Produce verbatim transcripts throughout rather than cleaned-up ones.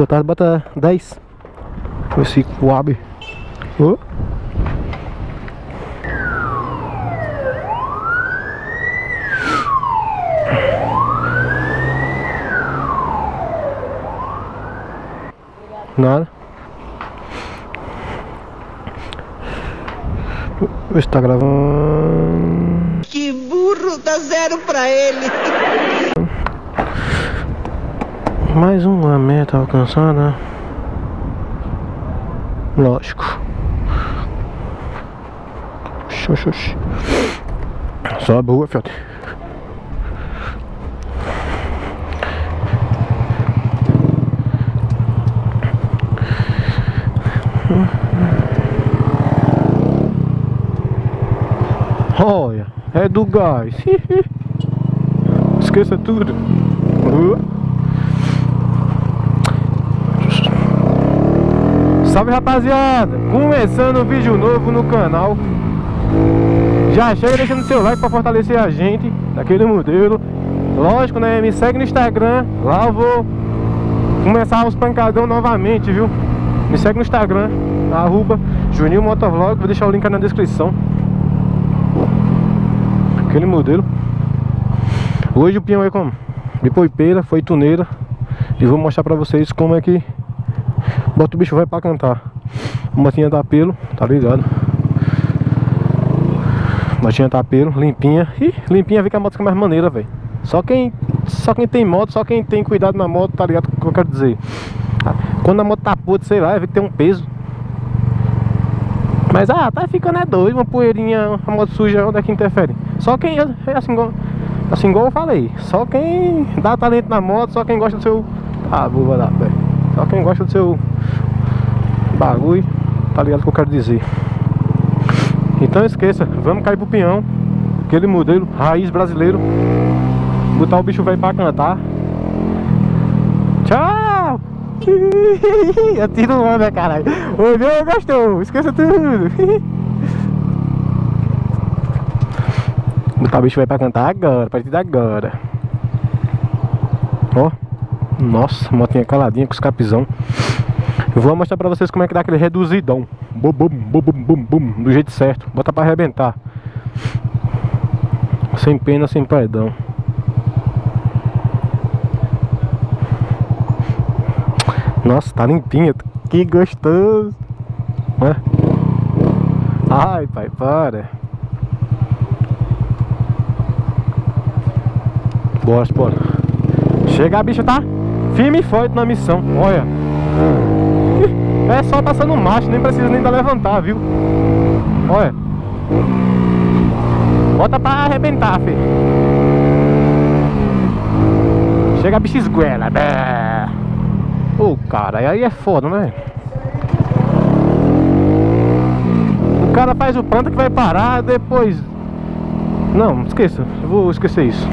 Botar, bota dez. Esse coabe. Oh. Nada. Vê se tá gravando. Que burro, dá zero pra ele. Mais uma meta alcançada. Lógico. Xoxoxi. Só a boa, filho. Olha, é do gás. Esqueça tudo. Salve, rapaziada, começando um vídeo novo no canal. Já chega deixando seu like para fortalecer a gente daquele modelo. Lógico, né, me segue no Instagram. Lá eu vou começar os pancadão novamente, viu? Me segue no Instagram, arroba Juninho Motovlog. Vou deixar o link aí na descrição. Aquele modelo. Hoje o peão é como? De poipeira, foi tuneira. E vou mostrar pra vocês como é que bota o bicho vai pra cantar. Motinha tá pelo, tá ligado? Motinha tá pelo, limpinha. Ih, limpinha vê que a moto fica mais maneira, velho. Só quem, só quem tem moto, só quem tem cuidado na moto, tá ligado? O que eu quero dizer. Quando a moto tá podre, sei lá, vê que tem um peso. Mas ah, tá ficando é doido, uma poeirinha, a moto suja, onde é que interfere? Só quem, é assim igual, assim igual eu falei, só quem dá talento na moto, só quem gosta do seu... Ah, boa lá, velho. Só quem gosta do seu bagulho, tá ligado o que eu quero dizer. Então esqueça, vamos cair pro peão. Aquele modelo, raiz brasileiro. Botar o bicho velho pra cantar. Tchau! Eu tiro onda, caralho. Olhou, gastou, esqueça tudo. Botar o bicho vai pra cantar agora, a partir de agora. Ó, nossa, motinha caladinha com os capizão. Eu vou mostrar pra vocês como é que dá aquele reduzidão. Bum, bum, bum, bum, bum, bum, do jeito certo. Bota pra arrebentar. Sem pena, sem perdão. Nossa, tá limpinha. Que gostoso. Ué? Ai, pai, para. Bora, bora. Chega, a bicha tá firme e forte na missão. Olha. É só passando macho, nem precisa nem dar levantar, viu? Olha. Bota pra arrebentar, filho. Chega, a bicha esguela. Ô, oh, cara, aí é foda, né? O cara faz o planta que vai parar, depois... Não, esqueça, eu vou esquecer isso.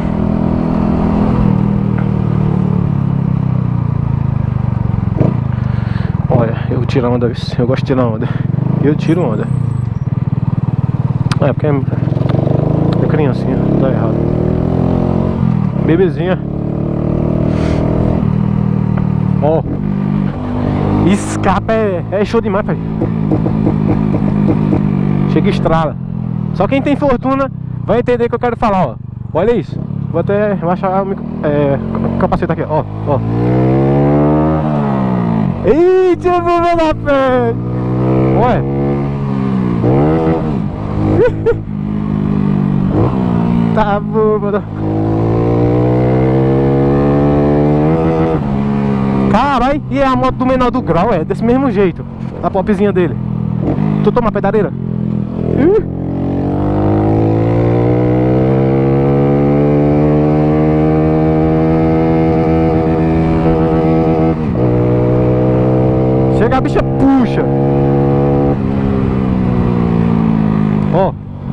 Olha, eu tiro onda, eu gosto de tirar onda. Eu tiro onda. É, porque é, é criancinha, tá errado. Bebezinha. Ó, oh. Escapa é, é show demais, pai. Chega e estrala. Só quem tem fortuna vai entender o que eu quero falar, ó. Olha isso. Vou até baixar o é, capacete aqui, ó, ó. Eita, eu vou ver na frente. Olha. Tá bom, mano. Caralho, e é a moto do menor do grau, é desse mesmo jeito. A popzinha dele. Tu toma pedareira? Uh. Chega, a bicha puxa. Ó.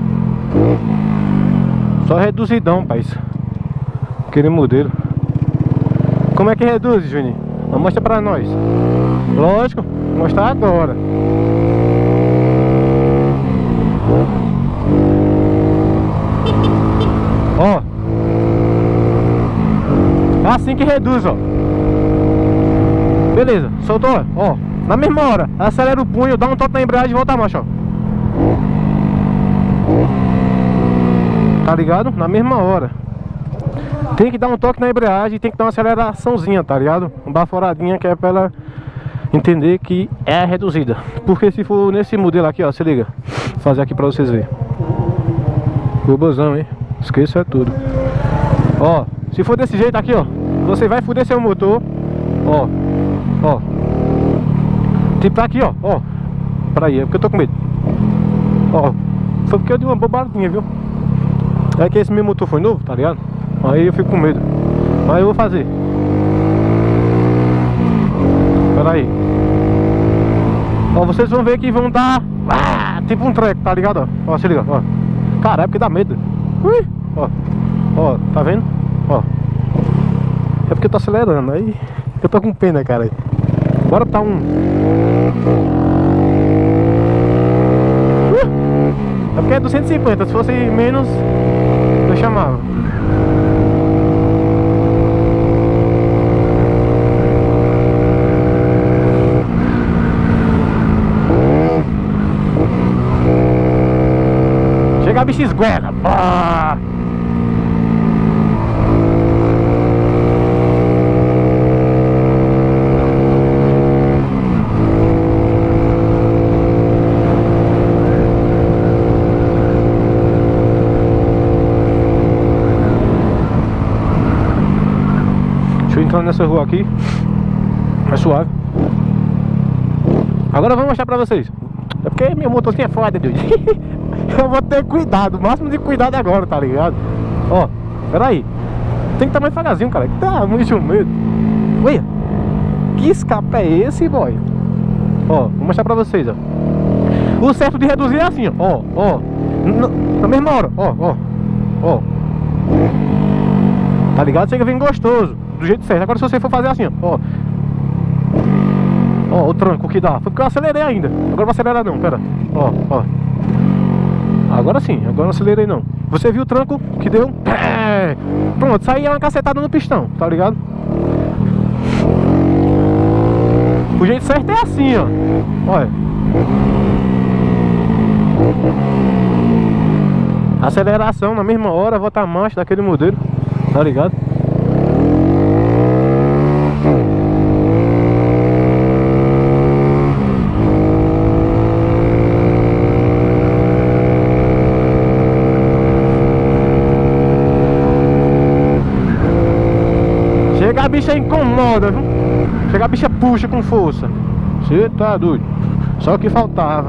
Só reduzidão, pai. Aquele modelo. Como é que reduz, Juninho? Mostra pra nós. Lógico, vou mostrar agora. Ó. É assim que reduz, ó. Beleza, soltou, ó. Na mesma hora, acelera o punho, dá um toque na embreagem e volta a marcha, ó. Tá ligado? Na mesma hora. Tem que dar um toque na embreagem e tem que dar uma aceleraçãozinha, tá ligado? Uma baforadinha que é pra ela entender que é reduzida. Porque se for nesse modelo aqui, ó, se liga. Vou fazer aqui pra vocês verem. Robozão, hein? Esqueça tudo. Ó, se for desse jeito aqui, ó, você vai foder seu motor. Ó, ó. Tipo aqui, ó, ó. Pra aí, é porque eu tô com medo. Ó, foi porque eu dei uma bobadinha, viu? É que esse meu motor foi novo, tá ligado? Aí eu fico com medo. Mas eu vou fazer. Pera aí. Ó, vocês vão ver que vão dar ah, tipo um treco, tá ligado? Ó, ó, se liga, ó. Cara, é porque dá medo. Ui, ó, ó, tá vendo? Ó. É porque eu tô acelerando, aí eu tô com pena, cara. Bora botar um. Uh, é porque é duzentos e cinquenta, se fosse menos, eu chamava. Chega a bicha esguela. Ah! Deixa eu entrar nessa rua aqui. É suave. Agora eu vou mostrar pra vocês. É porque meu motorzinho é foda, Deus. Eu vou ter cuidado, o máximo de cuidado agora, tá ligado? Ó, peraí. Tem que estar mais devagarzinho, cara. Tá muito medo. Olha, que escape é esse, boy? Ó, vou mostrar pra vocês, ó. O certo de reduzir é assim, ó. Ó, na mesma hora, ó, ó. Ó. Tá ligado? Chega bem gostoso, do jeito certo. Agora se você for fazer assim, ó. Ó, o tranco que dá. Foi porque eu acelerei ainda. Agora eu vou acelerar não, pera. Ó, ó. Agora sim, agora não acelerei não. Você viu o tranco que deu? É. Pronto, isso aí é uma cacetada no pistão, tá ligado? O jeito certo é assim, ó. Olha. Aceleração na mesma hora, volta a marcha daquele modelo, tá ligado? Chega a bicha incomoda, viu? Chega a bicha puxa com força. Você tá doido. Só que faltava.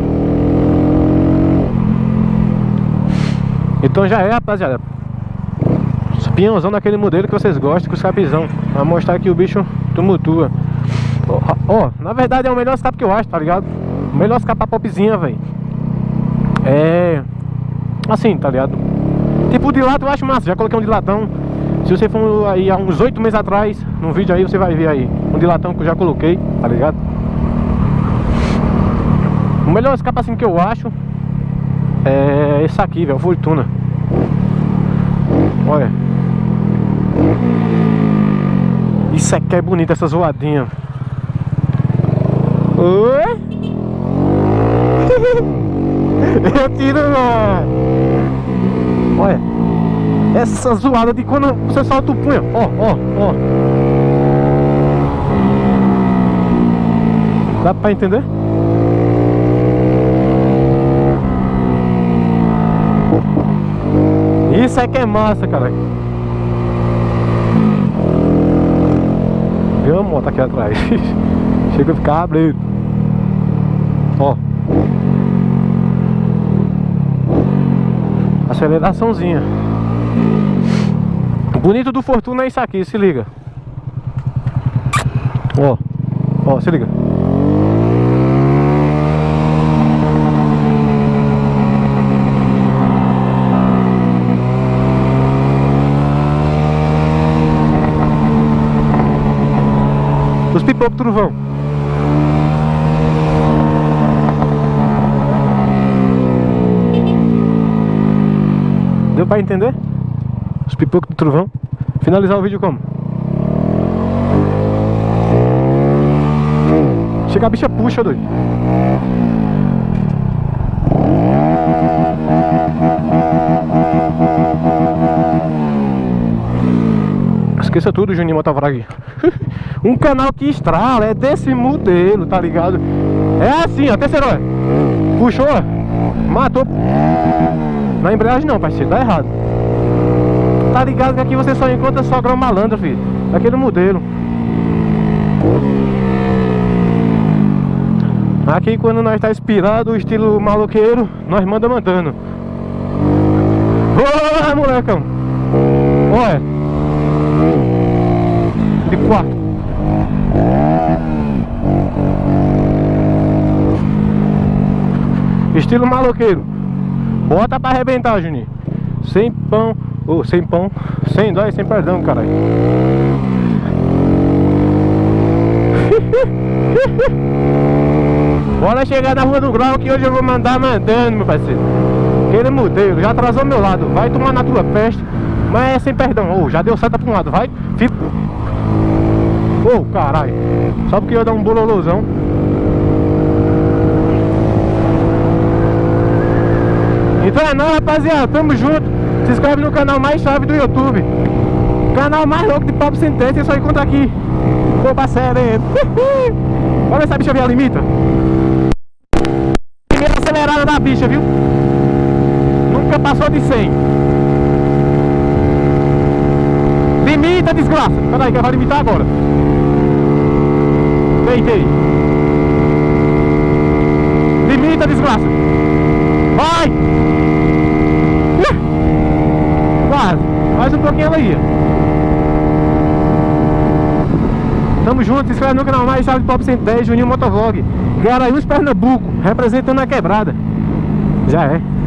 Então já é, rapaziada. Pinhãozão daquele modelo que vocês gostam, com escapezão. Pra mostrar que o bicho tumultua. Ó, ó, na verdade é o melhor escape que eu acho, tá ligado? O melhor escape popzinha, velho. É... assim, tá ligado? Tipo o dilato eu acho massa, já coloquei um dilatão. Se você for aí há uns oito meses atrás, num vídeo aí, você vai ver aí um dilatão que eu já coloquei, tá ligado? O melhor escape assim que eu acho é esse aqui, velho, Fortuna. Olha. Isso aqui é bonito, essa zoadinha. Oi? Eu tiro, mano. Olha. Essa zoada de quando você solta o punho. Ó, ó, ó. Dá pra entender? Isso é que é massa, cara. Viu uma moto aqui atrás. Chega a ficar abrindo. Ó. Aceleraçãozinha. O bonito do Fortuna é isso aqui, se liga. Ó. Ó, se liga. Os pipocos trovão. Deu pra entender? Os pipocos do trovão. Finalizar o vídeo como? Chega a bicha puxa, doido. Esqueça tudo, Juninho Motovlog. Um canal que estrala, é desse modelo, tá ligado? É assim, ó, terceiro, ó. Puxou, ó. Matou. Na embreagem não, parceiro, dá errado. Tá ligado que aqui você só encontra sogrão malandro, filho. Daquele modelo. Aqui quando nós tá inspirado, o estilo maloqueiro, nós manda mandando. Ô, molecão. Olha. De quatro. Estilo maloqueiro. Bota pra arrebentar, Juninho. Sem pão. Oh, sem pão. Sem dó e sem perdão, caralho. Bora chegar na Rua do Grau que hoje eu vou mandar mandando, meu parceiro. Aquele modelo, já atrasou meu lado. Vai tomar na tua peste. Mas é sem perdão. Oh, já deu seta pra um lado, vai. Fica. Oh, caralho. Só porque eu dar um bololozão. Então é nóis, rapaziada. Tamo junto. Se inscreve no canal mais chave do YouTube. Canal mais louco de Papo Sem Teste. Você só encontra aqui. Ô, parceiro. Olha essa bicha ver a limita. Primeira acelerada da bicha, viu? Nunca passou de cem. Limita, desgraça. Peraí, que eu vou limitar agora. Deitei. Limita, desgraça. Vai! Uh! Quase. Mais um pouquinho ela ia. Tamo junto, se inscreve no canal mais chave de Papo Sem Teste, Juninho Motovlog. Garanhuns, Pernambuco, representando a quebrada. Já é.